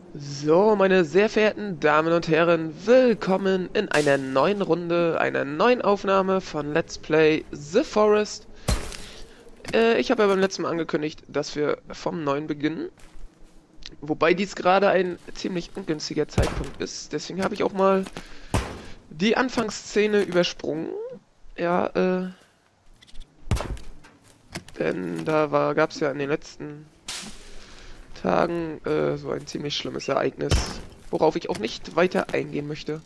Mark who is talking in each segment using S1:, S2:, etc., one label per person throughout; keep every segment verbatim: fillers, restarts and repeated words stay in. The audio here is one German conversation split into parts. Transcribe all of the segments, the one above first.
S1: So, meine sehr verehrten Damen und Herren, willkommen in einer neuen Runde, einer neuen Aufnahme von Let's Play The Forest. Äh, ich habe ja beim letzten Mal angekündigt, dass wir vom Neuen beginnen. Wobei dies gerade ein ziemlich ungünstiger Zeitpunkt ist. Deswegen habe ich auch mal die Anfangsszene übersprungen. Ja, äh... Denn da gab es ja in den letzten Tagen äh, so ein ziemlich schlimmes Ereignis, worauf ich auch nicht weiter eingehen möchte.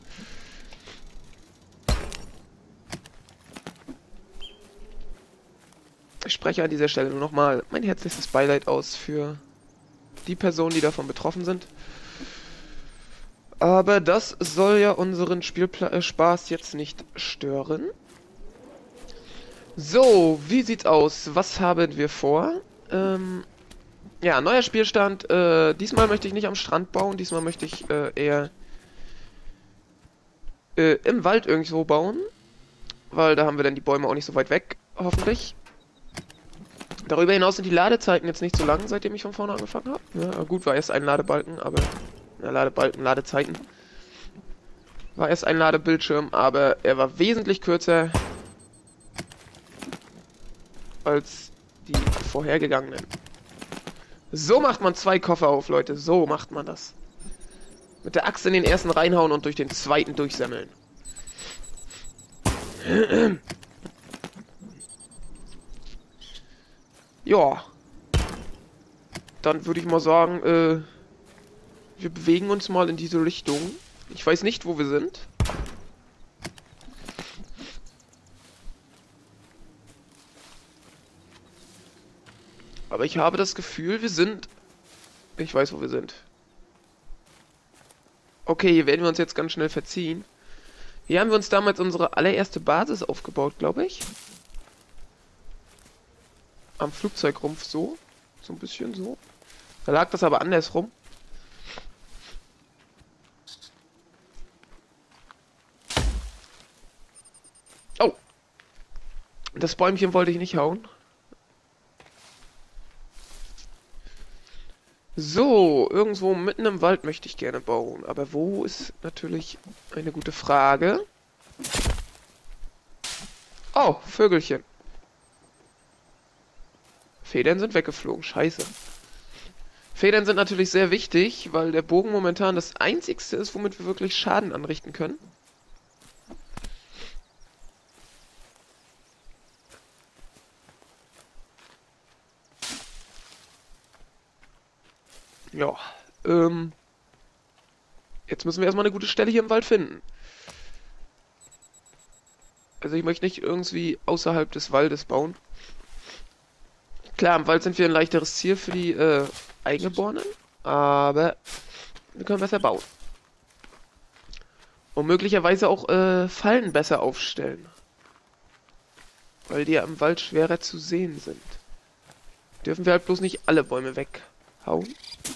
S1: Ich spreche an dieser Stelle nur nochmal mein herzlichstes Beileid aus für die Personen, die davon betroffen sind. Aber das soll ja unseren Spielspaß jetzt nicht stören. So, wie sieht's aus? Was haben wir vor? Ähm... Ja, neuer Spielstand. Äh, diesmal möchte ich nicht am Strand bauen. Diesmal möchte ich äh, eher äh, im Wald irgendwo bauen. Weil da haben wir dann die Bäume auch nicht so weit weg, hoffentlich. Darüber hinaus sind die Ladezeiten jetzt nicht so lang, seitdem ich von vorne angefangen habe. Ja, gut, war erst ein Ladebalken, aber... Ja, Ladebalken, Ladezeiten. War erst ein Ladebildschirm, aber er war wesentlich kürzer als die vorhergegangenen. So macht man zwei Koffer auf, Leute. So macht man das. Mit der Axt in den ersten reinhauen und durch den zweiten durchsammeln. Ja. Dann würde ich mal sagen, äh, wir bewegen uns mal in diese Richtung. Ich weiß nicht, wo wir sind. Aber ich habe das Gefühl, wir sind... Ich weiß, wo wir sind. Okay, hier werden wir uns jetzt ganz schnell verziehen. Hier haben wir uns damals unsere allererste Basis aufgebaut, glaube ich. Am Flugzeugrumpf so. So ein bisschen so. Da lag das aber andersrum. Oh! Das Bäumchen wollte ich nicht hauen. So, irgendwo mitten im Wald möchte ich gerne bauen. Aber wo ist natürlich eine gute Frage. Oh, Vögelchen. Federn sind weggeflogen. Scheiße. Federn sind natürlich sehr wichtig, weil der Bogen momentan das einzigste ist, womit wir wirklich Schaden anrichten können. Ja, ähm... Jetzt müssen wir erstmal eine gute Stelle hier im Wald finden. Also ich möchte nicht irgendwie außerhalb des Waldes bauen. Klar, im Wald sind wir ein leichteres Ziel für die äh, Eingeborenen, aber wir können besser bauen. Und möglicherweise auch äh, Fallen besser aufstellen. Weil die ja im Wald schwerer zu sehen sind. Dürfen wir halt bloß nicht alle Bäume weghauen.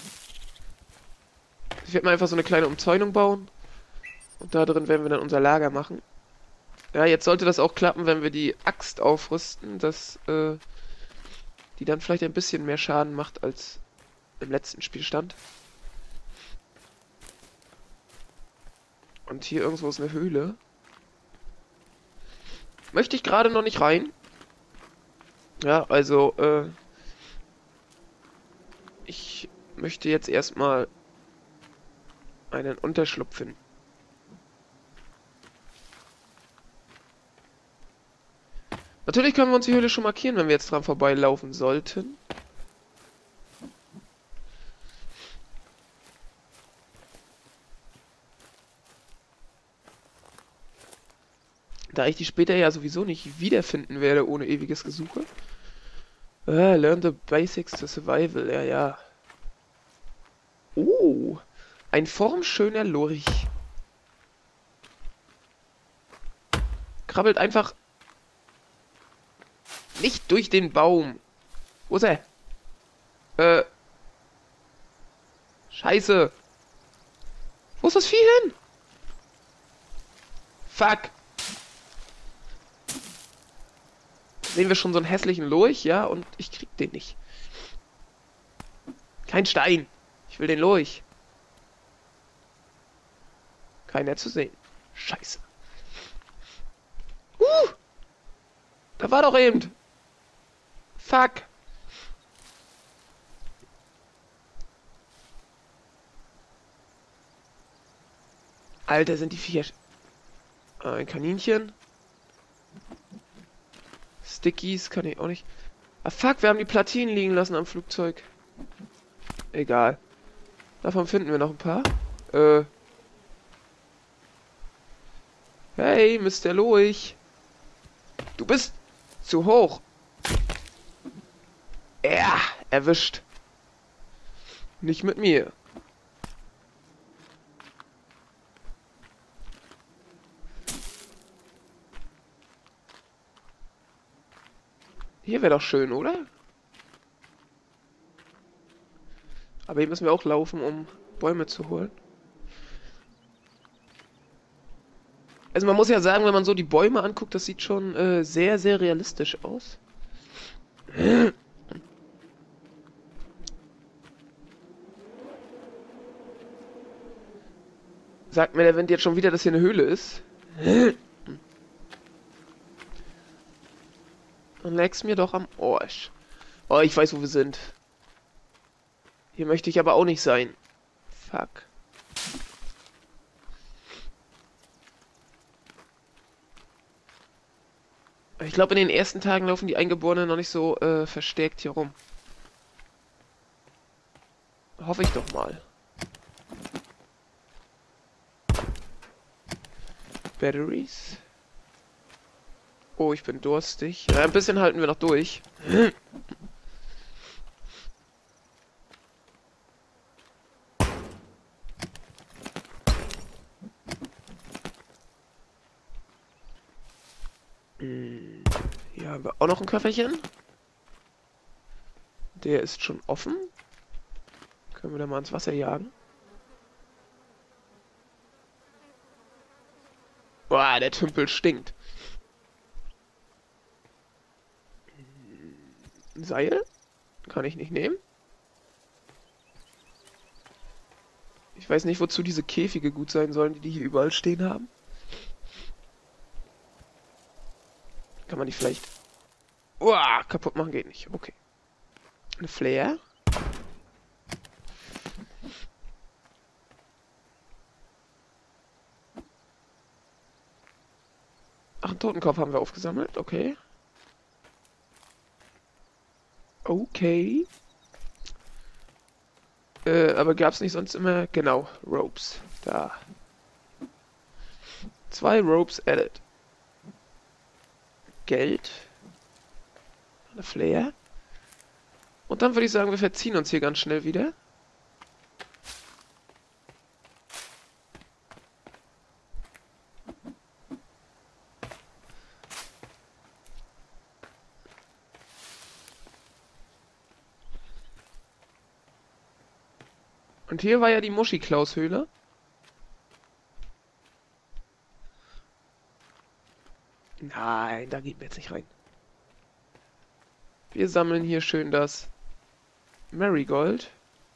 S1: Ich werde mal einfach so eine kleine Umzäunung bauen. Und da drin werden wir dann unser Lager machen. Ja, jetzt sollte das auch klappen, wenn wir die Axt aufrüsten, dass äh, die dann vielleicht ein bisschen mehr Schaden macht als im letzten Spielstand. Und hier irgendwo ist eine Höhle. Möchte ich gerade noch nicht rein. Ja, also, äh, ich möchte jetzt erstmal einen Unterschlupf finden. Natürlich können wir uns die Höhle schon markieren, wenn wir jetzt dran vorbeilaufen sollten. Da ich die später ja sowieso nicht wiederfinden werde ohne ewiges Gesuche. Ah, learn the basics to survival, ja, ja. Oh, ein formschöner Lurch. Krabbelt einfach nicht durch den Baum. Wo ist er? Äh. Scheiße. Wo ist das Vieh hin? Fuck. Sehen wir schon so einen hässlichen Lurch, ja? Und ich krieg den nicht. Kein Stein. Ich will den Lurch. Keiner zu sehen. Scheiße. Uh! Da war doch eben. Fuck. Alter, sind die Viecher... Ein Kaninchen. Stickies kann ich auch nicht... Ah, fuck, wir haben die Platinen liegen lassen am Flugzeug. Egal. Davon finden wir noch ein paar. Äh... Hey, Mister Loich. Du bist zu hoch. Ja, erwischt. Nicht mit mir. Hier wäre doch schön, oder? Aber hier müssen wir auch laufen, um Bäume zu holen. Also man muss ja sagen, wenn man so die Bäume anguckt, das sieht schon äh, sehr, sehr realistisch aus. Sagt mir der Wind jetzt schon wieder, dass hier eine Höhle ist? Dann leg's mir doch am Arsch. Oh, ich weiß, wo wir sind. Hier möchte ich aber auch nicht sein. Fuck. Ich glaube, in den ersten Tagen laufen die Eingeborenen noch nicht so äh, verstärkt hier rum. Hoffe ich doch mal. Batteries. Oh, ich bin durstig. Ja, ein bisschen halten wir noch durch. Hier haben wir auch noch ein Köfferchen. Der ist schon offen. Können wir da mal ins Wasser jagen? Boah, der Tümpel stinkt. Ein Seil? Kann ich nicht nehmen. Ich weiß nicht, wozu diese Käfige gut sein sollen, die die hier überall stehen haben. Kann man die vielleicht... Uah, kaputt machen geht nicht. Okay. Eine Flare. Ach, einen Totenkopf haben wir aufgesammelt. Okay. Okay. Äh, aber gab es nicht sonst immer... Genau, Ropes. Da. Zwei Ropes added. Geld. Eine Flare. Und dann würde ich sagen, wir verziehen uns hier ganz schnell wieder. Und hier war ja die Muschi-Klaus-Höhle. Nein, da geht mir jetzt nicht rein. Wir sammeln hier schön das Marigold.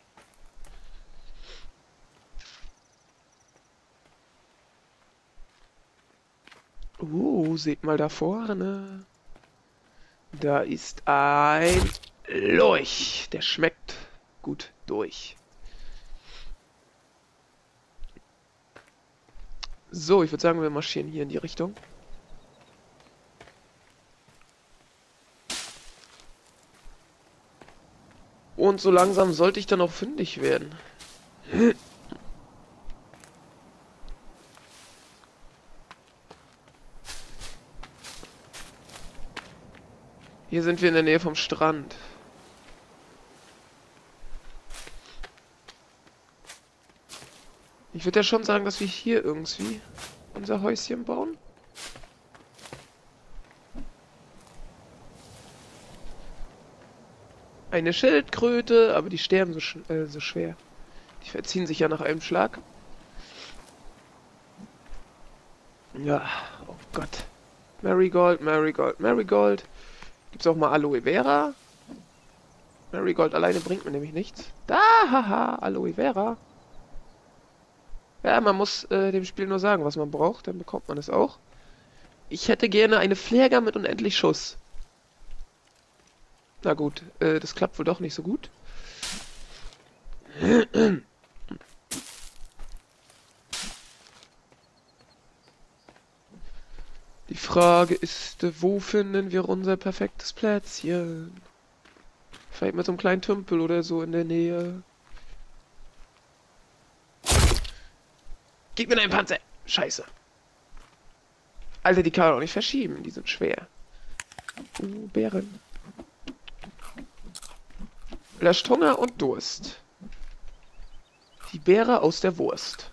S1: Uh, seht mal da vorne. Da ist ein Lorch. Der schmeckt gut durch. So, ich würde sagen, wir marschieren hier in die Richtung. Und so langsam sollte ich dann auch fündig werden. Hier sind wir in der Nähe vom Strand. Ich würde ja schon sagen, dass wir hier irgendwie unser Häuschen bauen. Eine Schildkröte, aber die sterben so, sch äh, so schwer. Die verziehen sich ja nach einem Schlag. Ja, oh Gott. Marigold, Marigold, Marigold. Gibt's auch mal Aloe Vera? Marigold alleine bringt mir nämlich nichts. Da, haha, Aloe Vera. Ja, man muss äh, dem Spiel nur sagen, was man braucht, dann bekommt man es auch. Ich hätte gerne eine Flaregun mit unendlich Schuss. Na gut, äh, das klappt wohl doch nicht so gut. Die Frage ist, äh, wo finden wir unser perfektes Plätzchen? Vielleicht mit so einem kleinen Tümpel oder so in der Nähe. Gib mir deinen Panzer! Scheiße. Alter, die kann man auch nicht verschieben. Die sind schwer. Uh, Beeren. Löscht Hunger und Durst. Die Beere aus der Wurst.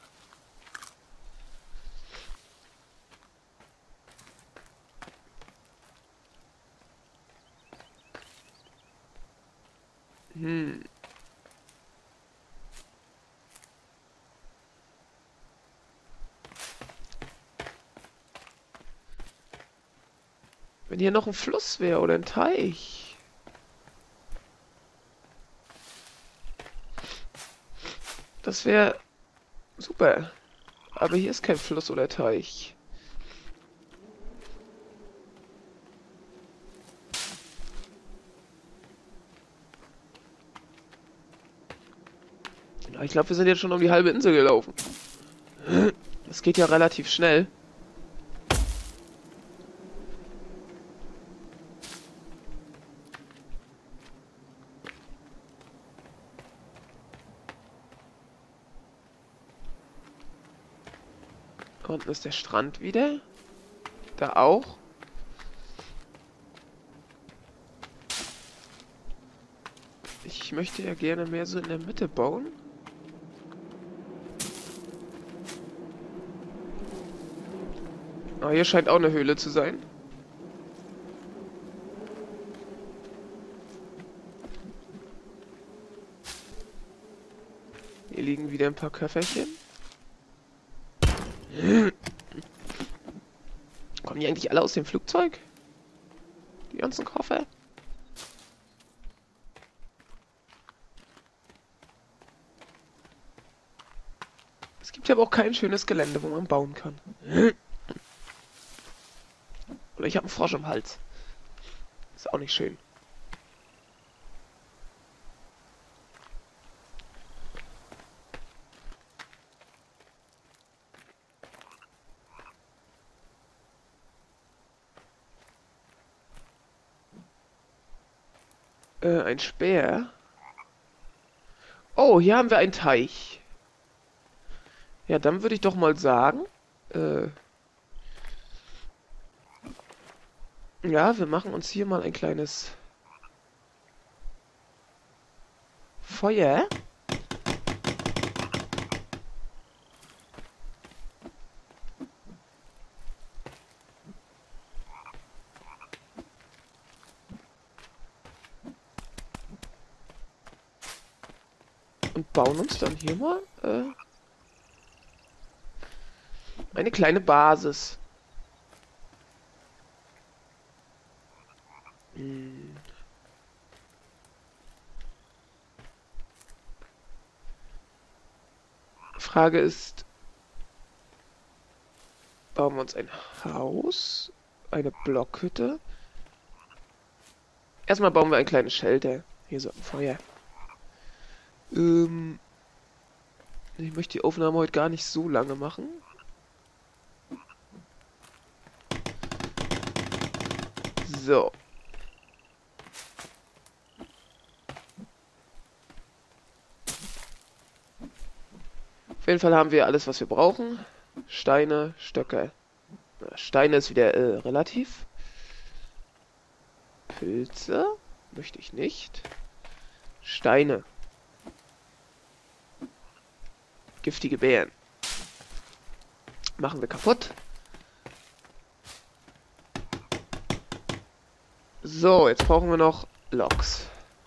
S1: Hm. Wenn hier noch ein Fluss wäre oder ein Teich. Das wäre super. Aber hier ist kein Fluss oder Teich. Ich glaube, wir sind jetzt schon um die halbe Insel gelaufen. Das geht ja relativ schnell. Unten ist der Strand wieder. Da auch. Ich möchte ja gerne mehr so in der Mitte bauen. Ah, hier scheint auch eine Höhle zu sein. Hier liegen wieder ein paar Köfferchen. Kommen die eigentlich alle aus dem Flugzeug? Die ganzen Koffer? Es gibt ja aber auch kein schönes Gelände, wo man bauen kann. Oder ich habe einen Frosch im Hals. Ist auch nicht schön. Äh, ein Speer. Oh, hier haben wir einen Teich. Ja, dann würde ich doch mal sagen, äh, ja, wir machen uns hier mal ein kleines Feuer. Und bauen uns dann hier mal äh, eine kleine Basis. Hm. Frage ist, bauen wir uns ein Haus, eine Blockhütte. Erstmal bauen wir ein kleines Shelter. Hier so ein Feuer. Ähm, ich möchte die Aufnahme heute gar nicht so lange machen. So. Auf jeden Fall haben wir alles, was wir brauchen. Steine, Stöcke. Steine ist wieder äh, relativ. Pilze möchte ich nicht. Steine. Giftige Beeren. Machen wir kaputt. So, jetzt brauchen wir noch Loks.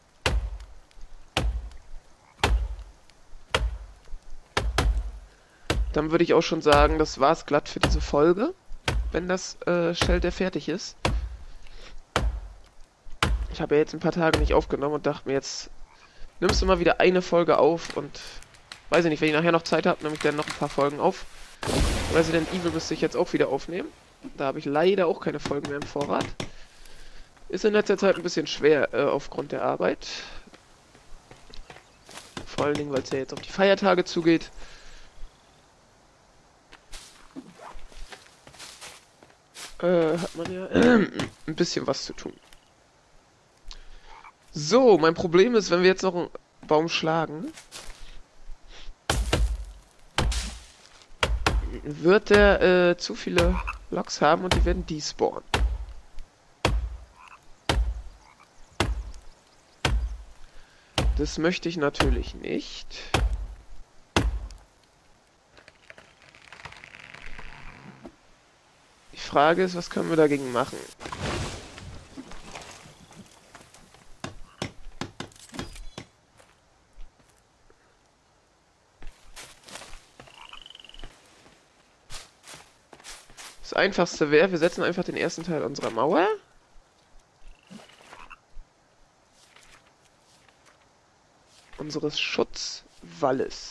S1: Dann würde ich auch schon sagen, das war's glatt für diese Folge, wenn das äh, Shelter fertig ist. Ich habe ja jetzt ein paar Tage nicht aufgenommen und dachte mir, jetzt nimmst du mal wieder eine Folge auf und Weiß ich nicht, wenn ich nachher noch Zeit habe, nehme ich dann noch ein paar Folgen auf. Resident Evil müsste ich jetzt auch wieder aufnehmen. Da habe ich leider auch keine Folgen mehr im Vorrat. Ist in letzter Zeit ein bisschen schwer äh, aufgrund der Arbeit. Vor allen Dingen, weil es ja jetzt auf die Feiertage zugeht. Äh, hat man ja äh, ein bisschen was zu tun. So, mein Problem ist, wenn wir jetzt noch einen Baum schlagen, wird der äh, zu viele Loks haben und die werden despawnen. Das möchte ich natürlich nicht. Die Frage ist, was können wir dagegen machen? Das Einfachste wäre, wir setzen einfach den ersten Teil unserer Mauer. Unseres Schutzwalles.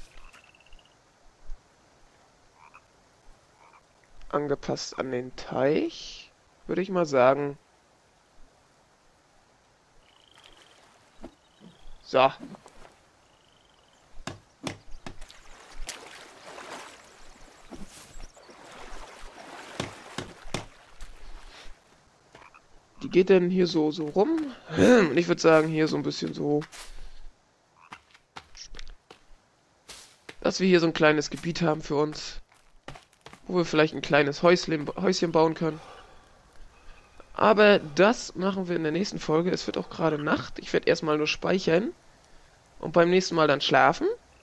S1: Angepasst an den Teich, würde ich mal sagen. So. Die geht denn hier so, so rum. Und ich würde sagen, hier so ein bisschen so. Dass wir hier so ein kleines Gebiet haben für uns. Wo wir vielleicht ein kleines Häuschen, Häuschen bauen können. Aber das machen wir in der nächsten Folge. Es wird auch gerade Nacht. Ich werde erstmal nur speichern. Und beim nächsten Mal dann schlafen.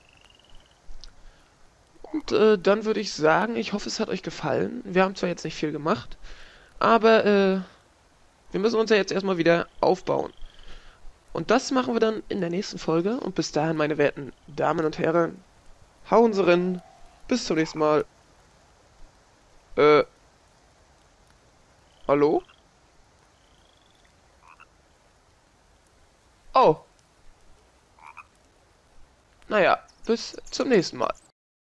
S1: Und äh, dann würde ich sagen, ich hoffe, es hat euch gefallen. Wir haben zwar jetzt nicht viel gemacht. Aber äh, wir müssen uns ja jetzt erstmal wieder aufbauen. Und das machen wir dann in der nächsten Folge. Und bis dahin, meine werten Damen und Herren, hauen Sie rein. Bis zum nächsten Mal. Äh. Hallo? Oh. Naja, bis zum nächsten Mal.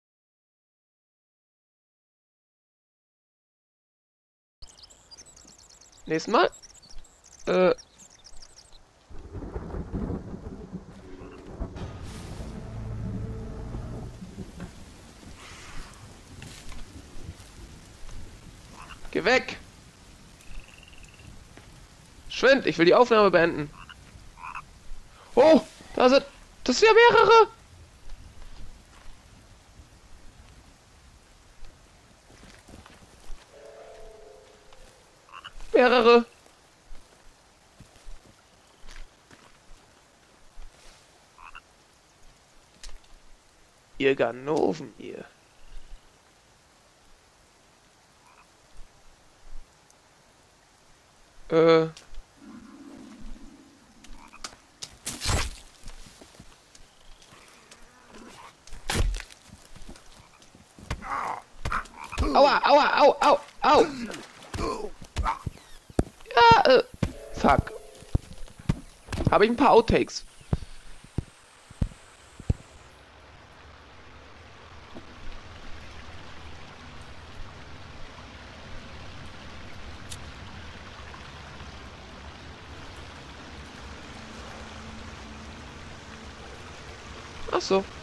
S1: Nächsten Mal. Äh. Geh weg! Schwind, ich will die Aufnahme beenden. Oh, da sind... Das sind ja mehrere! Mehrere! Ihr Ganoven, ihr. Äh... Aua, aua, au, au, au! Ja, äh... Fuck. Habe ich ein paar Outtakes. Ach so.